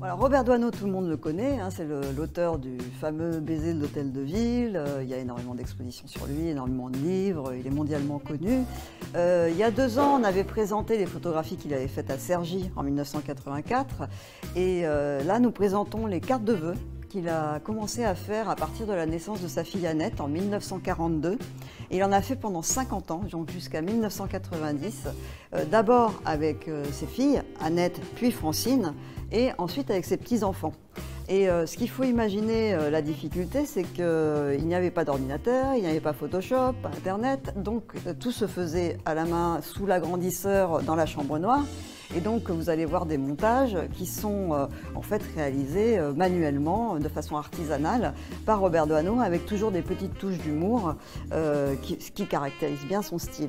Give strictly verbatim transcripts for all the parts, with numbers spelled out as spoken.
Alors Robert Doisneau, tout le monde le connaît, hein, c'est l'auteur du fameux Baiser de l'Hôtel de Ville. Euh, il y a énormément d'expositions sur lui, énormément de livres, il est mondialement connu. Euh, il y a deux ans, on avait présenté les photographies qu'il avait faites à Cergy en mille neuf cent quatre-vingt-quatre. Et euh, là, nous présentons les cartes de vœux qu'il a commencé à faire à partir de la naissance de sa fille Annette en mille neuf cent quarante-deux. Et il en a fait pendant cinquante ans, donc jusqu'à mille neuf cent quatre-vingt-dix, euh, d'abord avec euh, ses filles, Annette puis Francine, et ensuite avec ses petits-enfants. Et euh, ce qu'il faut imaginer, euh, la difficulté, c'est qu'il euh, n'y avait pas d'ordinateur, il n'y avait pas Photoshop, pas Internet, donc euh, tout se faisait à la main sous l'agrandisseur dans la chambre noire. Et donc vous allez voir des montages qui sont euh, en fait réalisés euh, manuellement, de façon artisanale, par Robert Doisneau, avec toujours des petites touches d'humour euh, qui, qui caractérisent bien son style.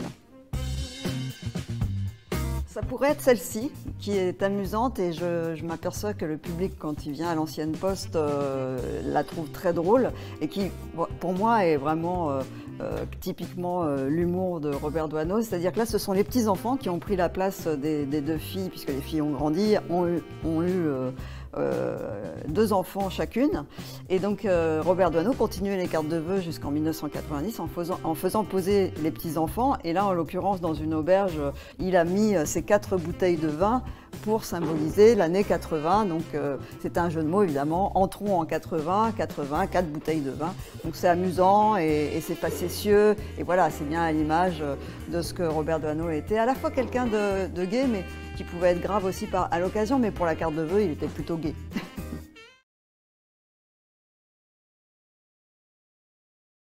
Ça pourrait être celle-ci, qui est amusante, et je, je m'aperçois que le public, quand il vient à l'Ancienne Poste, euh, la trouve très drôle, et qui, pour moi, est vraiment euh, euh, typiquement euh, l'humour de Robert Doisneau. C'est-à-dire que là, ce sont les petits-enfants qui ont pris la place des, des deux filles, puisque les filles ont grandi, ont eu, ont eu euh, euh, deux enfants chacune. Et donc, euh, Robert Doisneau continuait les cartes de vœux jusqu'en mille neuf cent quatre-vingt-dix en faisant, en faisant poser les petits-enfants. Et là, en l'occurrence, dans une auberge, il a mis ses quatre bouteilles de vin pour symboliser l'année quatre-vingts. Donc euh, c'est un jeu de mots évidemment, entrons en quatre-vingts, quatre-vingts, quatre bouteilles de vin. Donc c'est amusant et, et c'est facétieux, et voilà, c'est bien à l'image de ce que Robert Doisneau était. À la fois quelqu'un de, de gai, mais qui pouvait être grave aussi par, à l'occasion, mais pour la carte de vœux, il était plutôt gai.